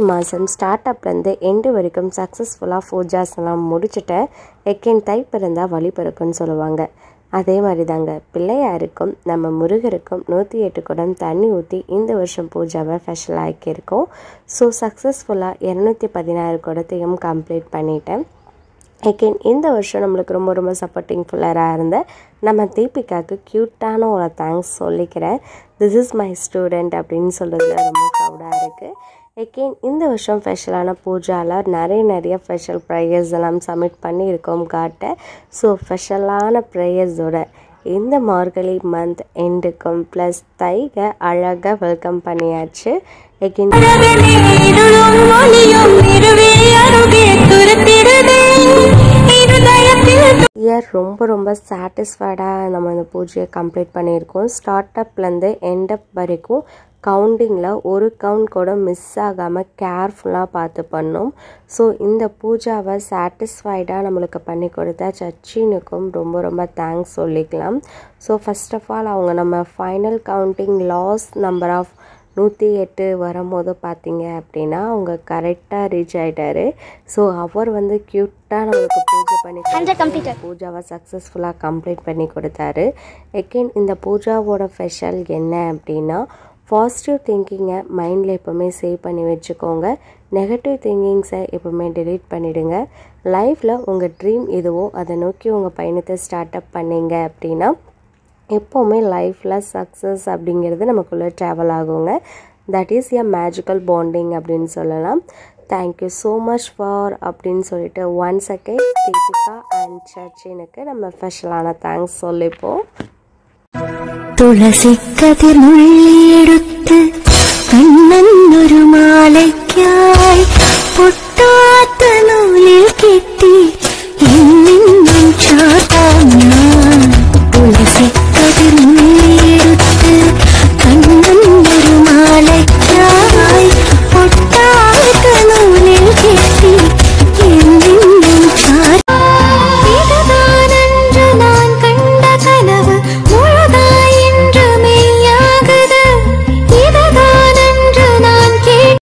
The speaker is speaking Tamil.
மாதம் ஸ்டார்ட் அப்லேருந்து எண்டு வரைக்கும் சக்ஸஸ்ஃபுல்லாக பூஜாஸ் எல்லாம் முடிச்சுட்டேன். எக்கேன் தை பிறந்தால் வழி பிறக்குன்னு சொல்லுவாங்க. அதே மாதிரி தாங்க பிள்ளையாருக்கும் நம்ம முருகருக்கும் 108 குடம் தண்ணி ஊற்றி இந்த வருஷம் பூஜாவை ஸ்பெஷல் ஆக்கியிருக்கோம். ஸோ சக்ஸஸ்ஃபுல்லாக 216 குடத்தையும் கம்ப்ளீட் பண்ணிட்டேன். எகெயின் இந்த வருஷம் நம்மளுக்கு ரொம்ப ரொம்ப சப்போர்ட்டிங் ஃபுல்லராக இருந்த நம்ம தீபிகாவுக்கு க்யூட்டான ஒரு தேங்க்ஸ் சொல்லிக்கிறேன். திஸ் இஸ் மை ஸ்டூடெண்ட் அப்படின்னு சொல்கிறதுல ரொம்ப ப்ரௌடாக இருக்குது. எகெயின் இந்த வருஷம் ஸ்பெஷலான பூஜாவில் நிறைய ஸ்பெஷல் ப்ரேயர்ஸ் எல்லாம் சப்மிட் பண்ணியிருக்கோம் காட்ட. ஸோ ஸ்பெஷலான ப்ரேயர்ஸோட இந்த மார்கழி மந்த் எண்டுக்கும் ப்ளஸ் தைக அழகாக வெல்கம் பண்ணியாச்சு. எகெயின் ரொம்ப ரொம்ப சாட்டிஸ்ஃபைடாக நம்ம இந்த பூஜையை கம்ப்ளீட் பண்ணியிருக்கோம். ஸ்டார்ட் அப்லேருந்து எண்ட் அப் வரைக்கும் கவுண்டிங்கில் ஒரு கவுண்ட் கூட மிஸ் ஆகாமல் கேர்ஃபுல்லாக பார்த்து பண்ணோம். ஸோ இந்த பூஜாவை சாட்டிஸ்ஃபைடாக நம்மளுக்கு பண்ணி கொடுத்த சச்சினுக்கும் ரொம்ப ரொம்ப தேங்க்ஸ் சொல்லிக்கலாம். ஸோ ஃபஸ்ட் ஆஃப் ஆல் அவங்க நம்ம final counting last number of 108 வரும்போது பார்த்தீங்க அப்படின்னா அவங்க கரெக்டாக ரீச் ஆகிட்டாரு. ஸோ அவர் வந்து க்யூட்டாக நம்மளுக்கு பூஜை பண்ணி பூஜாவை சக்ஸஸ்ஃபுல்லாக கம்ப்ளீட் பண்ணி கொடுத்தாரு. எகெயின் இந்த பூஜாவோட ஸ்பெஷல் என்ன அப்படின்னா பாசிட்டிவ் திங்கிங்கை மைண்டில் எப்போவுமே சேவ் பண்ணி வச்சுக்கோங்க. நெகட்டிவ் திங்கிங்ஸை எப்போவுமே டெலீட் பண்ணிவிடுங்க. லைஃப்பில் உங்கள் ட்ரீம் எதுவோ அதை நோக்கி உங்கள் பயணத்தை ஸ்டார்ட் அப் பண்ணிங்க அப்படின்னா எப்போவுமே லைஃப்பில் சக்ஸஸ் அப்படிங்கிறது நமக்குள்ளே ட்ராவல் ஆகுங்க. That is a magical bonding அப்படின்னு சொல்லலாம். தேங்க்யூ ஸோ மச் ஃபார் அப்படின்னு சொல்லிட்டு ஒன்ஸ் அகெயின் தீபிகா அண்ட் சச்சினுக்கு நம்ம ஸ்பெஷலான தேங்க்ஸ் சொல்லிப்போம். തുളസി കതിർ നുള്ളി എടുത്ത് കണ്ണൻ ഒരു മാലയ്ക്കാ